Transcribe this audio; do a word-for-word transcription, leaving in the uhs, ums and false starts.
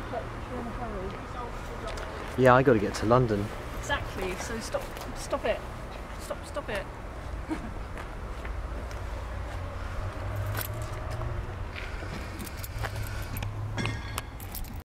but you're in a hurry. Yeah, I got to get to London. Exactly, so stop, stop it. Stop, stop it.